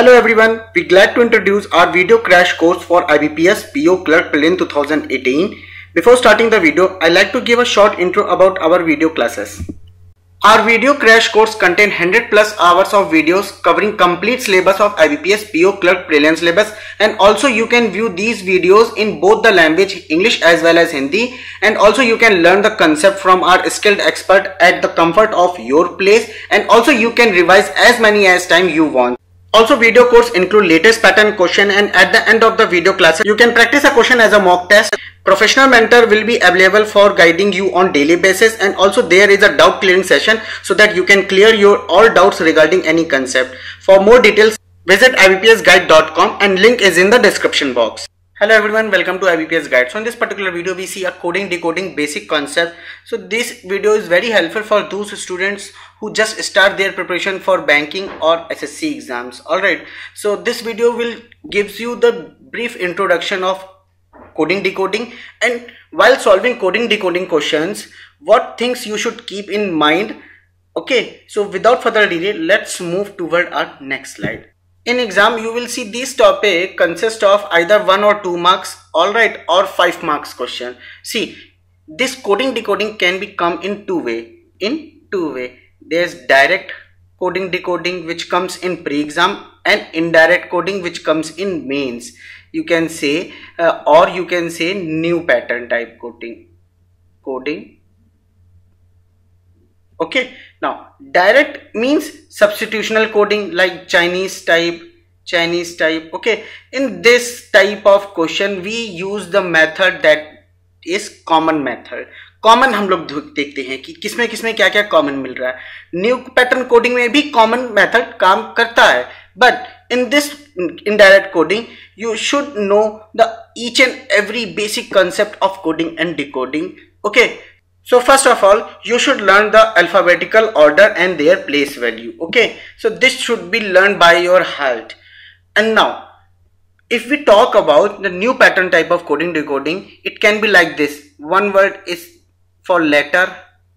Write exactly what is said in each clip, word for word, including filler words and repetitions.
Hello everyone, we're glad to introduce our video crash course for I B P S P O Clerk Prelim two thousand eighteen. Before starting the video, I'd like to give a short intro about our video classes. Our video crash course contain one hundred plus hours of videos covering complete syllabus of I B P S P O Clerk Prelim syllabus, and also you can view these videos in both the language English as well as Hindi, and also you can learn the concept from our skilled expert at the comfort of your place, and also you can revise as many as time you want. Also, video course include latest pattern question, and at the end of the video classes you can practice a question as a mock test. Professional mentor will be available for guiding you on daily basis, and also there is a doubt clearing session so that you can clear your all doubts regarding any concept. For more details, visit I B P S guide dot com and link is in the description box. Hello everyone, welcome to I B P S Guide. So in this particular video we see a coding decoding basic concept. So this video is very helpful for those students who just start their preparation for banking or S S C exams. Alright, so this video will gives you the brief introduction of coding decoding, and while solving coding decoding questions, what things you should keep in mind. Okay, so without further delay, let's move toward our next slide. In exam you will see this topic consists of either one or two marks, alright, or five marks question. See, this coding decoding can be come in two way. In two way, there's direct coding decoding which comes in pre-exam, and indirect coding which comes in mains. You can say uh, or you can say new pattern type coding coding. Okay, now direct means substitutional coding like Chinese type, Chinese type. Okay, in this type of question we use the method that is common method. Common हम लोग देखते हैं कि किसमें किसमें क्या क्या common मिल रहा है. न्यू पैटर्न कोडिंग में भी कॉमन मेथड काम करता है, but in this indirect coding you should know the each and every basic concept of coding and decoding. Okay, so first of all you should learn the alphabetical order and their place value. Okay, so this should be learned by your heart. And now if we talk about the new pattern type of coding decoding, it can be like this. One word is for letter,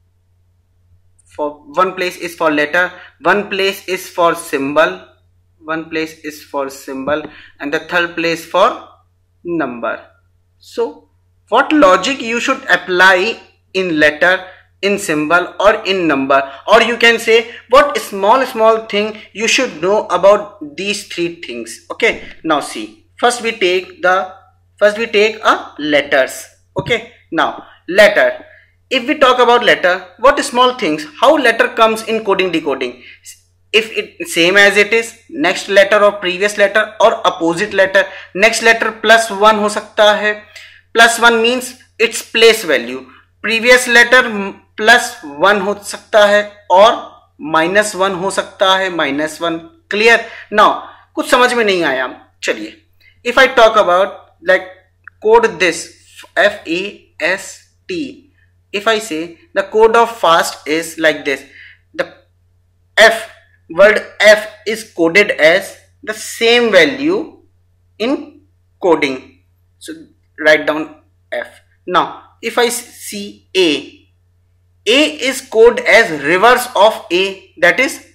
for one place is for letter, one place is for symbol, one place is for symbol, and the third place for number. So what logic you should apply in letter, in symbol, or in number, or you can say what small small thing you should know about these three things. Okay, now see, first we take the first we take a letters. Okay, now letter, if we talk about letter, what small things, how letter comes in coding decoding. If it same as it is, next letter or previous letter or opposite letter, next letter plus one हो सकता है. Plus one means its place value. Previous letter plus one हो सकता है और minus one हो सकता है, minus one. Clear? Now कुछ समझ में नहीं आया, चलिए. If I talk about like code this F A S T. If I say the code of fast is like this, the F word F is coded as the same value in coding, so write down F. Now if I see A, A is coded as reverse of A, that is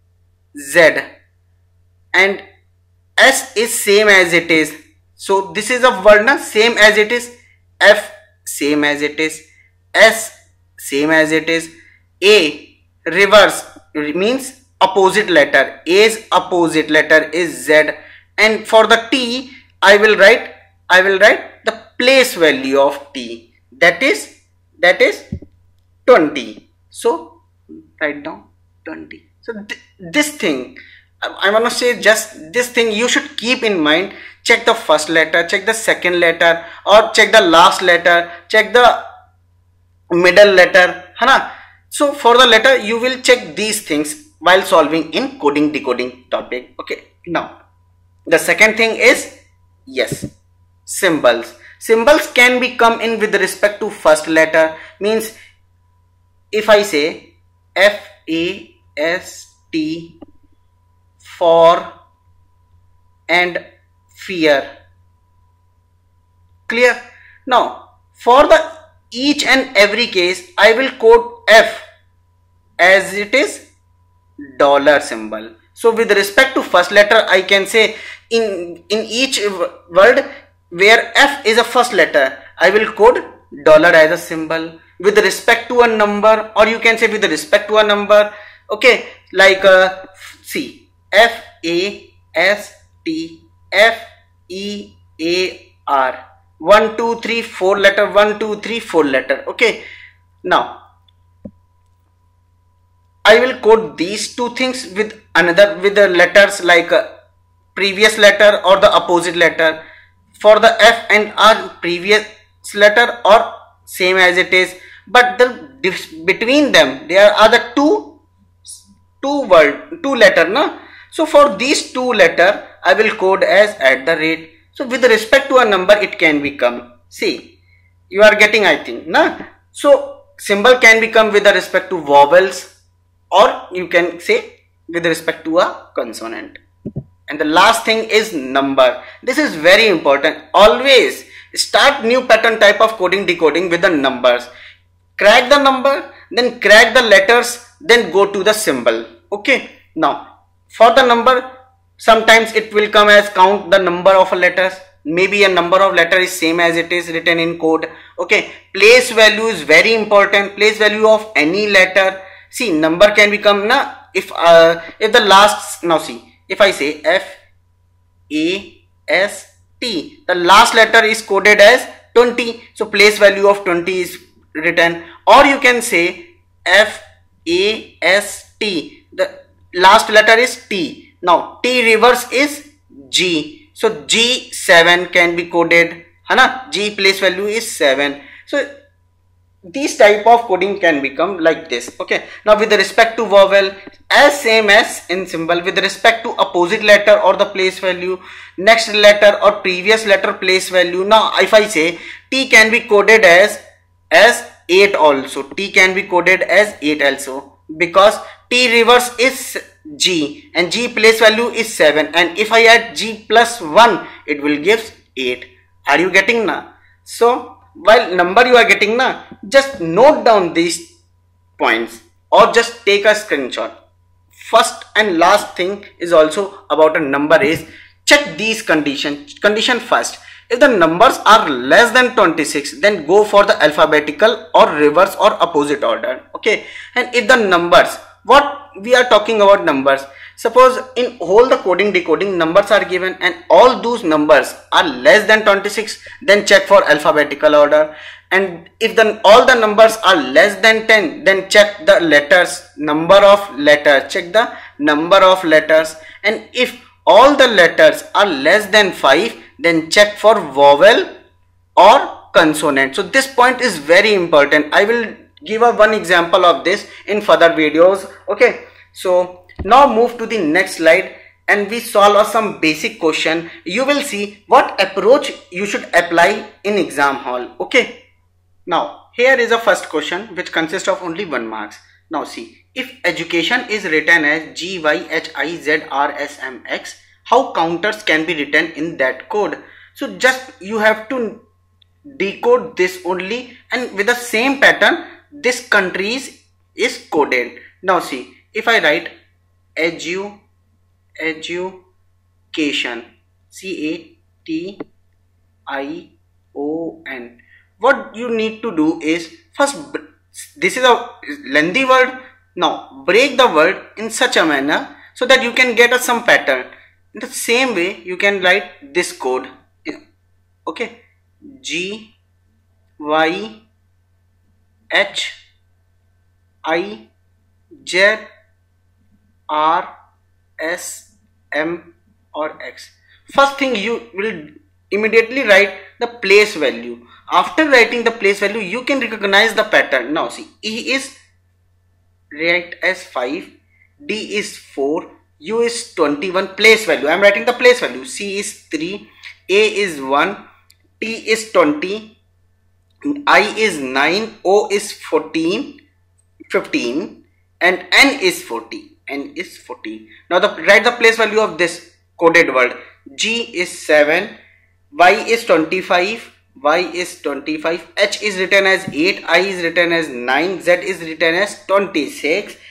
Z, and S is same as it is, so this is a word na, same as it is. F same as it is, S same as it is, A reverse means opposite letter, A's opposite letter is Z, and for the T I will write I will write the place value of T, that is that is twenty. So write down twenty. So th this thing I, I want to say, just this thing you should keep in mind. Check the first letter, check the second letter, or check the last letter, check the middle letter, है ना? So for the letter you will check these things while solving in coding decoding topic. Okay, now the second thing is, yes, symbols. Symbols can be come in with respect to first letter. Means if I say F A S T for and fear. Clear? Now for the each and every case I will code F as it is dollar symbol. So with respect to first letter, I can say in in each word where F is a first letter, I will code dollar as a symbol. With respect to a number, or you can say with respect to a number, okay, like uh, see F A S T F E A R, one two three four letter, one two three four letter. Okay, now I will code these two things with another with the letters like uh, previous letter or the opposite letter. For the F and R, previous letter or same as it is, but the between them there are the two two word two letter, no? So for these two letter I will code as at the rate. So with respect to a number it can become, see, you are getting, I think, na? So symbol can become with respect to vowels, or you can say with respect to a consonant. And the last thing is number. This is very important. Always start new pattern type of coding decoding with the numbers. Crack the number, then crack the letters, then go to the symbol. Okay, now for the number, sometimes it will come as count the number of letters. Maybe a number of letter is same as it is written in code. Okay, place value is very important. Place value of any letter. See, number can become, na, if uh, if the last, now see, if I say F A S T, the last letter is coded as twenty, so place value of twenty is written. Or you can say F A S T, the last letter is T. Now T reverse is G, so G seven can be coded, Hana? G place value is seven. So these type of coding can become like this. Okay, now with respect to vowel, as same as in symbol, with respect to opposite letter or the place value, next letter or previous letter place value. Now if I say T can be coded as as eight also, T can be coded as eight also, because T reverse is G and G place value is seven, and if I add G plus one it will give eight. Are you getting na? So while number you are getting na, just note down these points or just take a screenshot. First and last thing is also about a number is check these conditions. Condition first, if the numbers are less than twenty-six, then go for the alphabetical or reverse or opposite order. Okay, and if the numbers, what we are talking about numbers, suppose in whole the coding decoding numbers are given and all those numbers are less than twenty-six, then check for alphabetical order. And if the all the numbers are less than ten, then check the letters, number of letters, check the number of letters. And if all the letters are less than five, then check for vowel or consonant. So this point is very important. I will give a one example of this in further videos. Okay, so now move to the next slide and we solve some basic question. You will see what approach you should apply in exam hall. Okay, now here is a first question which consists of only one marks. Now see, if education is written as G Y H I Z R S M X, how counters can be written in that code? So just you have to decode this only, and with the same pattern this countries is coded. Now see, if I write edu education, C A T I O N, what you need to do is first, this is a lengthy word, now break the word in such a manner so that you can get a some pattern. In the same way you can write this code. Okay, G Y H I Z R S M or X. First thing, you will immediately write the place value. After writing the place value, you can recognize the pattern. Now see, E is write as five, D is four, U is twenty-one, place value, I am writing the place value. C is three, A is one, T is twenty, I is nine, O is fourteen, fifteen, and N is forty. N is fourteen. Now the write the place value of this coded word. G is seven, Y is twenty-five, Y is twenty-five, H is written as eight, I is written as nine, Z is written as twenty-six,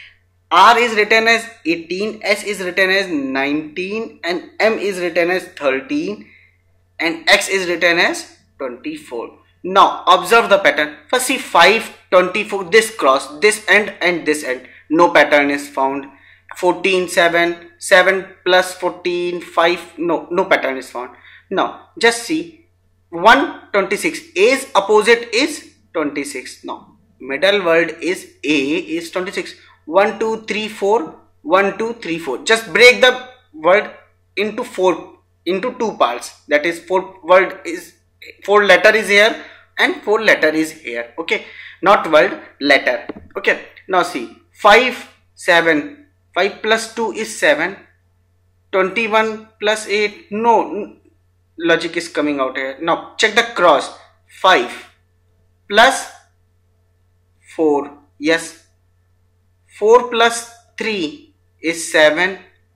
R is written as eighteen, S is written as nineteen, and M is written as thirteen, and X is written as twenty-four. Now observe the pattern. First see five, twenty-four, this cross, this end and this end. No pattern is found. fourteen, seven, seven plus fourteen, five, no, no pattern is found. Now just see one, twenty-six, A's opposite is twenty-six. Now middle word is A is twenty-six. one, two, three, four, one, two, three, four. Just break the word into four, into two parts. That is four word is, four letter is here and four letter is here. Okay, not word, letter. Okay, now see five, seven, five plus two is seven, twenty-one plus eight, no logic is coming out here. Now check the cross, five plus four, yes, four plus three is seven,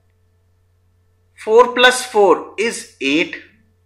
four plus four is eight,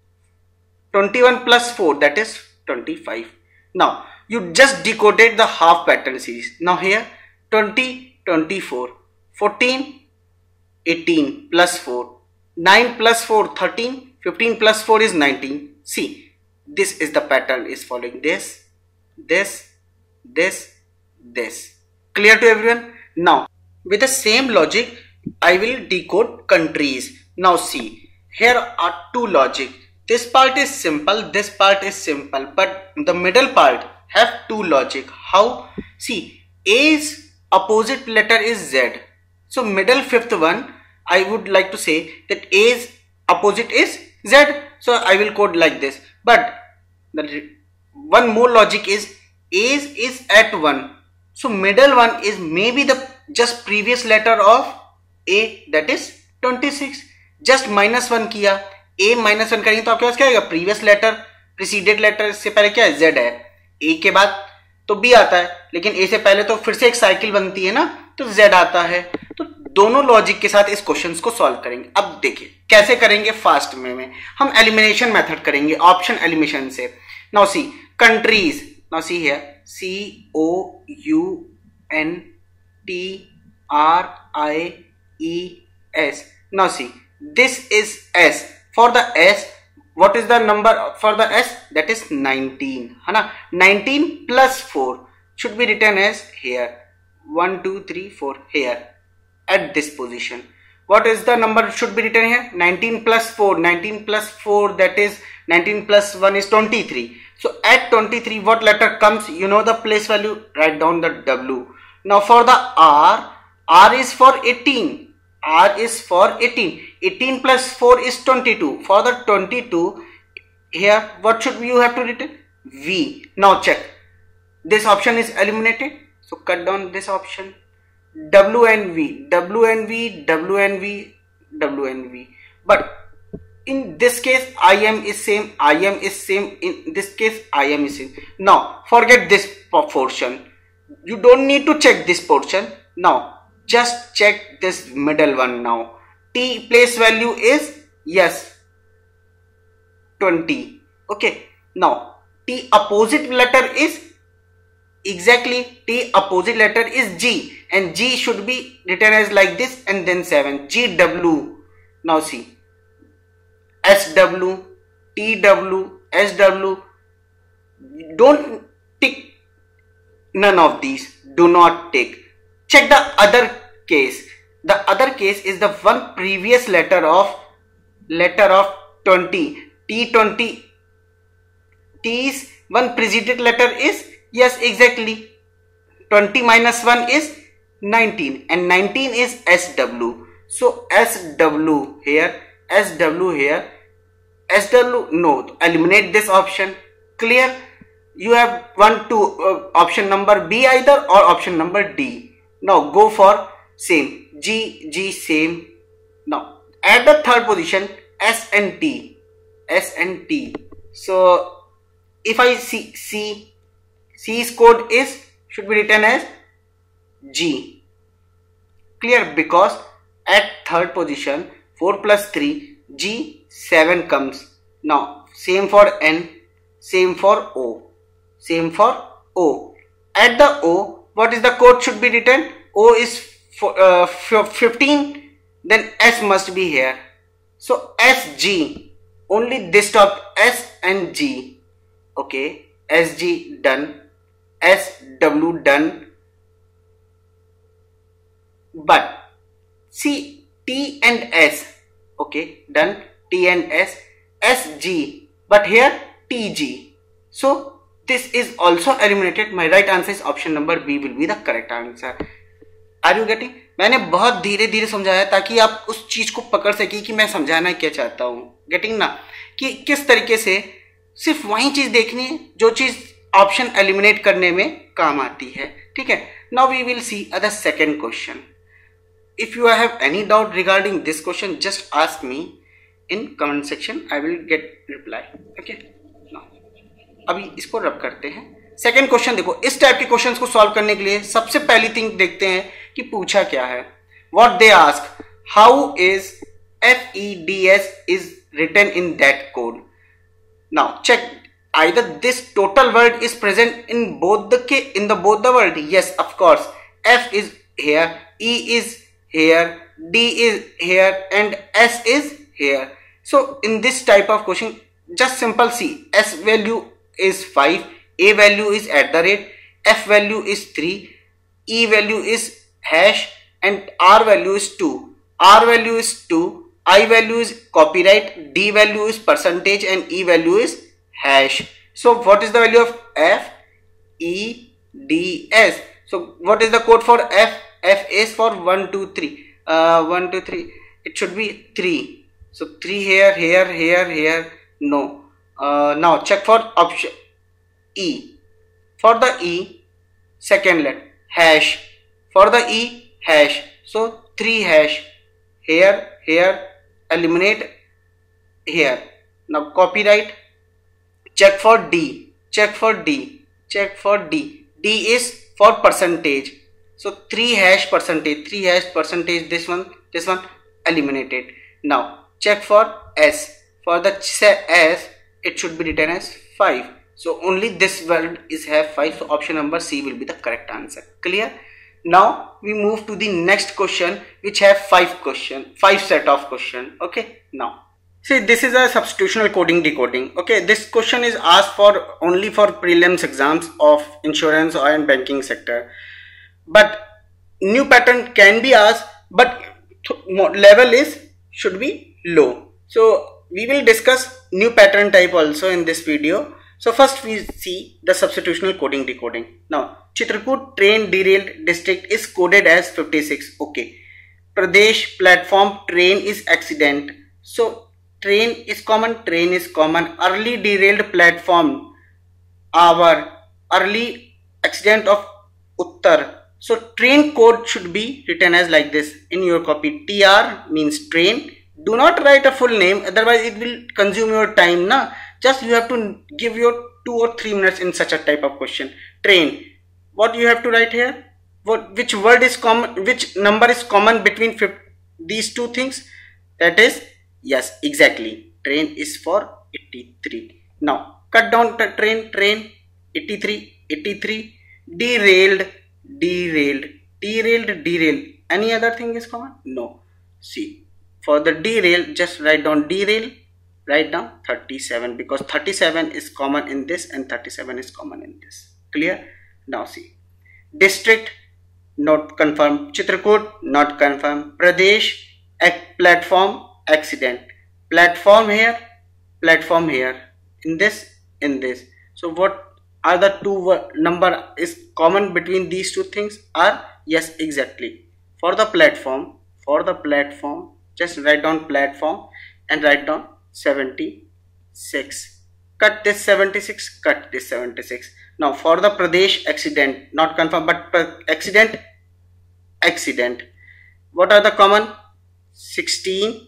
twenty-one plus four, that is twenty-five. Now you just decoded the half pattern series. Now here twenty, twenty-four, fourteen, eighteen plus four, nine plus four, thirteen, fifteen plus four is nineteen. See, this is the pattern is following this, this, this, this. Clear to everyone? Now with the same logic I will decode countries. Now see, here are two logic. This part is simple, this part is simple, but the middle part have two logic. How? See, A's opposite letter is Z. So middle fifth one, I would like to say that A's opposite is Z. So I will code like this. But the one more logic is A's is at one. So middle one is maybe the just previous letter of A, that is twenty-six. Just minus one किया, A minus one करेंगे तो आपके पास क्या आएगा? Previous letter, preceded letter से पहले क्या है? Z है. A के बाद तो B आता है, लेकिन A से पहले तो फिर से एक साइकिल बनती है ना, तो Z आता है. तो दोनों लॉजिक के साथ इस क्वेश्चन को सॉल्व करेंगे. अब देखिए कैसे करेंगे फास्ट में, में हम एलिमिनेशन मेथड करेंगे, ऑप्शन एलिमिनेशन से. Now see countries, now see here C O U N T R I E S. Now see, this is S. For the S, what is the number for the S? That is nineteen. है ना? nineteen plus four should be written as here. one, two, three, four here at this position. What is the number should be written here? nineteen plus four. nineteen plus four, that is nineteen plus one is twenty-three. So at twenty-three, what letter comes? You know the place value. Write down the W. Now for the R, R is for eighteen. R is for eighteen. eighteen plus four is twenty-two. For the twenty-two, here what should you have to written? V. Now check. This option is eliminated. So cut down this option. W and V. W and V. W and V. W and V. But in this case, I M is same. I M is same. In this case, I M is same. Now forget this portion. You don't need to check this portion. Now just check this middle one now. T place value is, yes, twenty. Okay. Now T opposite letter is, exactly T opposite letter is G, and G should be written as like this and then seven. G W. Now see, S W, T W, S W. Don't tick none of these. Do not tick. Check the other case. The other case is the one previous letter of letter of twenty. T twenty. T's one preceded letter is, yes, exactly. twenty minus one is nineteen, and nineteen is S W. So S W here, S W here, S W, no, eliminate this option. Clear? You have one, two, uh, option number B either or option number D. Now go for same. G, G same. Now at the third position, S and T. S and T. So if I see C, C's code is should be written as G. Clear? Because at third position, four plus three, G, seven comes. Now same for N, same for O. Same for O. At the O, what is the code should be written? O is for uh, fifteen, then S must be here. So S G, only this top, S and G. Okay, S G done, S W done. But see, T and S, okay, done, T and S, S G, but here T G. So this is also eliminated. My right answer is option number B will be the correct answer. Are you getting? मैंने बहुत धीरे धीरे समझाया ताकि आप उस चीज को पकड़ सके कि मैं समझाना क्या चाहता हूँ. गेटिंग ना, कि किस तरीके से सिर्फ वही चीज देखनी है जो चीज ऑप्शन एलिमिनेट करने में काम आती है. ठीक है. Now we will see other second question. If you have any doubt regarding this question, just ask me in comment section. I will get reply. Okay. Now, अभी इसको रब करते हैं. सेकेंड क्वेश्चन देखो. इस टाइप के क्वेश्चंस को solve करने के लिए सबसे पहली थिंग देखते हैं कि पूछा क्या है. What they ask, how is F E D S is written in that code. Now check, either this total word is present in both the in the both the word. Yes, of course. F is here, E is here, D is here, and S is here. So in this type of question, just simple see, S value is five, A value is at the rate, F value is three, E value is hash, and R value is two. R value is two, I value is copyright, D value is percentage, and E value is hash. So what is the value of F E D S? So what is the code for F? F is for one two three. Uh, one two three. It should be three. So three here, here, here, here. No. Uh, now check for option E. For the E, second letter hash. For the E, hash. So three hash. Here, here. Eliminate here. Now copyright. Check for D. Check for D. Check for D. D is for percentage. So three hash percentage, three hash percentage, this one, this one eliminated. Now check for S. For the S, it should be written as five. So only this word is have five. So option number C will be the correct answer. Clear? Now we move to the next question, which have five question, five set of question. Okay. Now see, this is a substitutional coding decoding. Okay, this question is asked for only for prelims exams of insurance or in banking sector. But new pattern can be asked, but level is should be low. So we will discuss new pattern type also in this video. So first we see the substitutional coding decoding. Now Chitrakoot train derailed district is coded as fifty-six. Okay. Pradesh platform train is accident. So train is common, train is common. Early derailed platform, our early accident of Uttar. So train code should be written as like this in your copy. T R means train. Do not write a full name, otherwise it will consume your time. Na? Just you have to give your two or three minutes in such a type of question. Train. What you have to write here? What which word is common? Which number is common between these two things? That is, yes, exactly. Train is for eighty-three. Now cut down the train. Train eighty-three. eighty-three. Derailed. Derailed, derailed, derailed. Any other thing is common? No. See, for the derail, just write down derail, write down thirty-seven, because thirty-seven is common in this and thirty-seven is common in this. Clear? Now see, district not confirmed, Chitrakoot not confirmed, Pradesh platform accident, platform here, platform here, in this, in this. So what are the two number is common between these two things? Are, yes, exactly. For the platform, for the platform, just write down platform and write down seventy-six. Cut this seventy-six, cut this seventy-six. Now for the Pradesh accident, not confirmed, but accident, accident. What are the common? sixteen,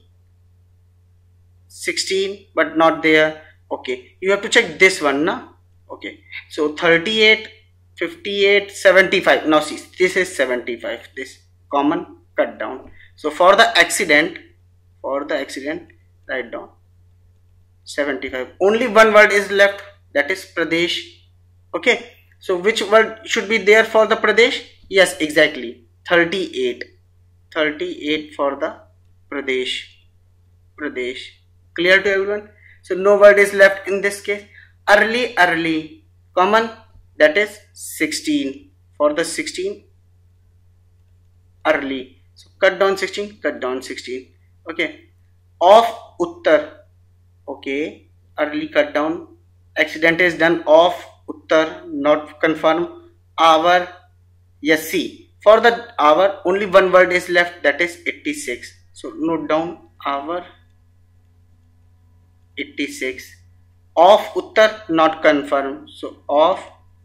sixteen, but not there. Okay, you have to check this one, na? Okay, so thirty-eight, fifty-eight, seventy-five. Now see, this is seventy-five. This common, cut down. So for the accident, for the accident, write down seventy-five. Only one word is left, that is Pradesh. Okay, so which word should be there for the Pradesh? Yes, exactly, thirty-eight. thirty-eight for the Pradesh. Pradesh. Clear to everyone? So no word is left in this case. Early, early, common, that is sixteen. For the sixteen, early. So cut down sixteen, cut down sixteen. Okay. Of Uttar. Okay. Early cut down. Accident is done. Of Uttar, not confirm. Hour, yes, see. For the hour, only one word is left, that is eighty-six. So note down hour eighty-six. Of Uttar, not confirm. So of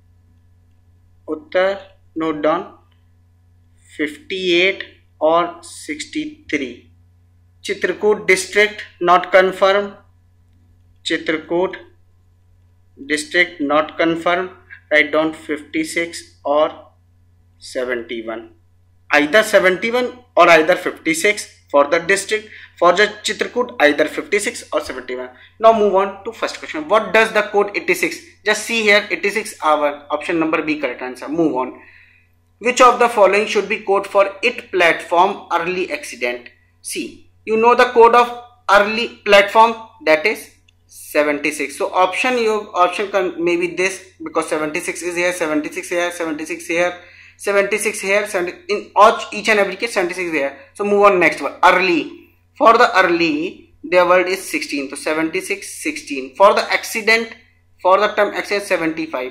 Uttar, note down fifty-eight or sixty-three. Chitrakoot district, not confirm. Chitrakoot district, not confirm. Write down fifty-six or seventy-one. Either seventy-one or either fifty-six for the district. For the Chitrakoot, either fifty-six or seventy-one. Now move on to first question. What does the code eighty-six? Just see here, eighty-six hour. Option number B correct answer. Move on. Which of the following should be code for it platform early accident? See, you know the code of early platform, that is seventy-six. So option you option can maybe this, because seventy-six is here, seventy-six here, seventy-six here, seventy-six here, seventy, in each and every case seventy-six here. So move on next one. Early. For the early, their word is sixteen. So seventy-six, sixteen. For the accident, for the term accident, seventy-five.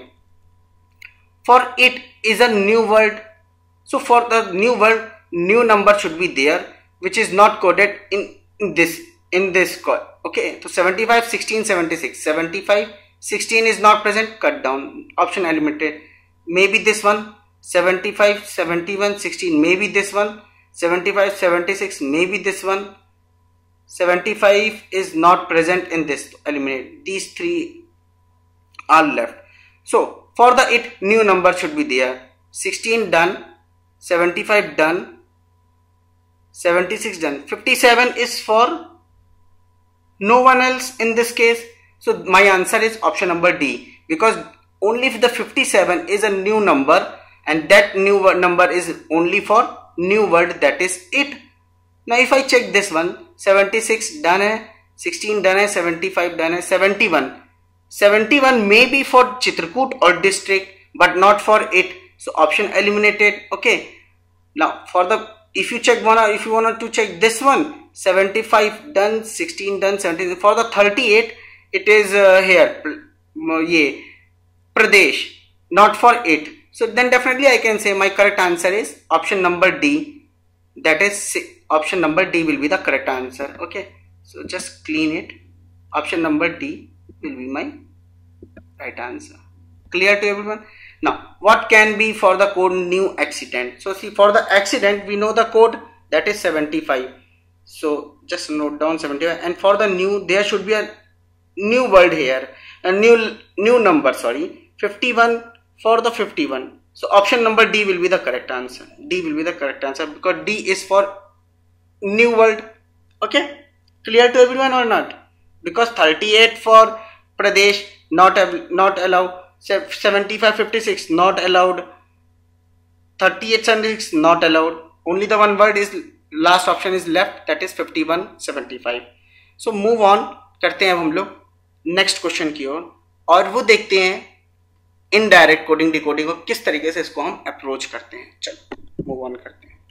For it is a new word. So for the new word, new number should be there, which is not coded in, in this in this code. Okay, so seventy-five, sixteen, seventy-six. seventy-five, sixteen is not present, cut down. Option eliminated. Maybe this one. seventy-five, seventy-one, sixteen. Maybe this one. seventy-five, seventy-six. Maybe this one. seventy-five is not present in this. Eliminate. These three are left. So for the it, new number should be there. sixteen done. seventy-five done. seventy-six done. fifty-seven is for no one else in this case. So my answer is option number D, because only if the fifty-seven is a new number, and that new word number is only for new word, that is it. Now if I check this one, seventy-six done hai, sixteen done hai, seventy-five done hai, seventy-one. seventy-one may be for Chitrakoot or district, but not for it. So option eliminated. Okay. Now for the, if you check one, if you want to check this one, seventy-five done, sixteen done, seventeen. For the thirty-eight, it is uh, here, yeah, Pradesh, not for it. So then definitely I can say my correct answer is option number D. That is option number D will be the correct answer. Okay. So just clean it. Option number D will be my right answer. Clear to everyone? Now what can be for the code new accident? So see, for the accident we know the code, that is seventy-five. So just note down seventy-five, and for the new there should be a new word here, a new new number, sorry, fifty-one. For the fifty-one, so option number D will be the correct answer. D will be the correct answer, because D is for new word. Okay, clear to everyone or not? Because thirty-eight for Pradesh, not not allowed. seventy-five, fifty-six not allowed. thirty-eight, seventy-six not allowed. Only the one word is last option is left, that is fifty-one, seventy-five. So move on करते हैं हम लोग next question की ओर, और वो देखते हैं indirect coding decoding को किस तरीके से इसको हम अप्रोच करते हैं. चलो मूव ऑन करते हैं.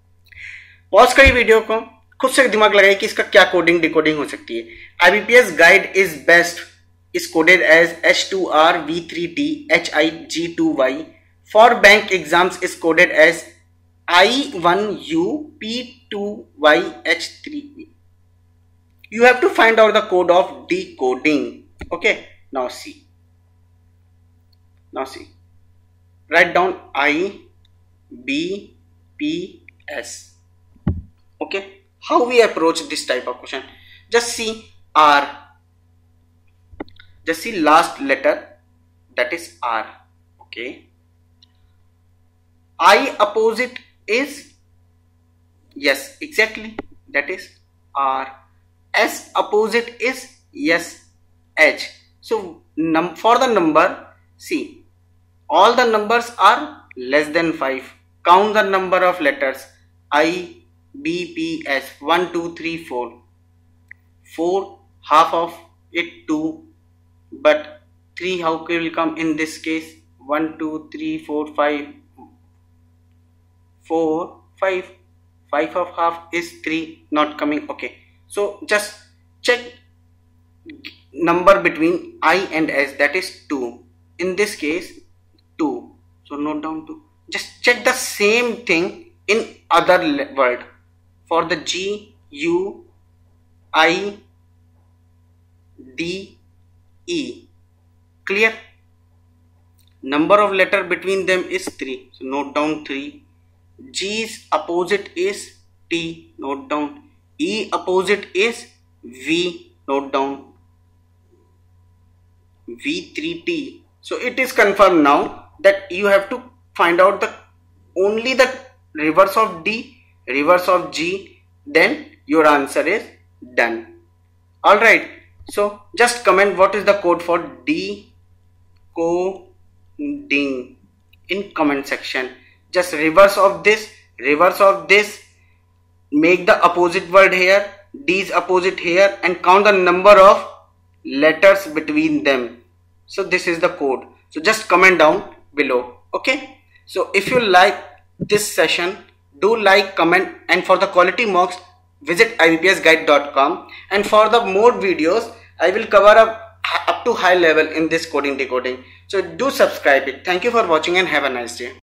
पॉज करिए वीडियो को, खुद से दिमाग लगाइए कि इसका क्या कोडिंग डिकोडिंग हो सकती है. IBPS guide is best is coded as H two R V three T H I G two Y. For bank exams is coded as I one U P two Y H three E. You have to find out the code of decoding. Okay, now see. Now see. Write down I B P S. Okay, how we approach this type of question? Just see R. Just see last letter, that is R. Okay. I opposite is, yes, exactly, that is R. S opposite is, yes, H. So num for the number, see, all the numbers are less than five. Count the number of letters I, B, P, S, one, two, three, four. four, half of it two, but three how will come in this case? one, two, three, four, five. four, five. five of half is three, not coming. Okay, so just check number between I and S, that is two. In this case, two. So note down two. Just check the same thing in other word. For the G, U, I, D, E. Clear? Number of letter between them is three. So note down three. G's opposite is T. Note down. E opposite is V. Note down. V three T. So it is confirmed now that you have to find out the only the reverse of D, reverse of G, then your answer is done. Alright, so just comment what is the code for decoding in comment section. Just reverse of this, reverse of this, make the opposite word here, D's opposite here, and count the number of letters between them. So this is the code. So just comment down below. Okay, so if you like this session, do like, comment, and for the quality mocks visit I B P S guide dot com, and for the more videos I will cover up up to high level in this coding decoding. So do subscribe it. Thank you for watching and have a nice day.